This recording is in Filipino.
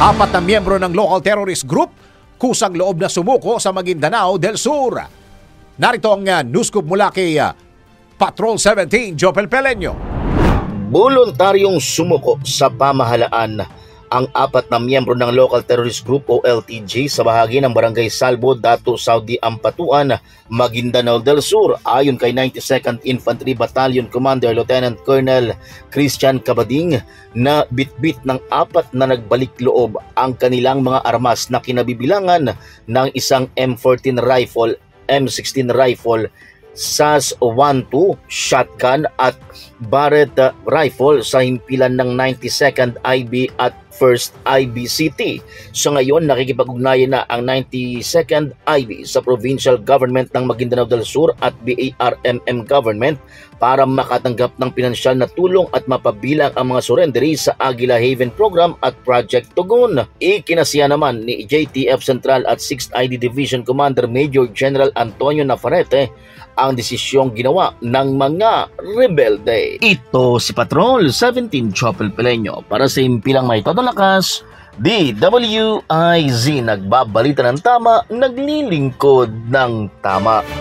Apat na miyembro ng local terrorist group kusang loob na sumuko sa Maguindanao del Sur. Narito ang newscoop mula kay Patrol 17, Jopel Peleño. Voluntaryong sumuko sa pamahalaan ang apat na miyembro ng local terrorist group o LTG sa bahagi ng Barangay Salvo, Dato Saudi Ampatuan, Maguindanao del Sur. Ayon kay 92nd Infantry Battalion Commander Lieutenant Colonel Christian Cabading, na bitbit ng apat na nagbalik loob ang kanilang mga armas na kinabibilangan ng isang M14 rifle, M16 rifle, SAS-12 shotgun at Barrett rifle sa himpilan ng 92nd IB at 1st IBCT. Sa ngayon, nakikipag-ugnayan na ang 92nd IB sa Provincial Government ng Maguindanao del Sur at BARMM Government para makatanggap ng pinansyal na tulong at mapabilang ang mga surrendery sa Aguila Haven Program at Project Tugon. Ikinasiya naman ni JTF Central at 6th ID Division Commander Major General Antonio Nafarrete ang desisyong ginawa ng mga rebelde. Ito si Patrol 17, Jopel Peleño para sa himpilang may todo lakas, DWIZ, nagbabalita ng tama, naglilingkod ng tama.